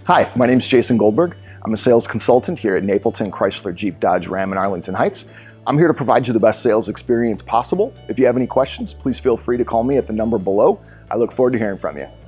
Hi, my name is Jason Goldberg. I'm a sales consultant here at Napleton Chrysler Jeep Dodge Ram in Arlington Heights. I'm here to provide you the best sales experience possible. If you have any questions, please feel free to call me at the number below. I look forward to hearing from you.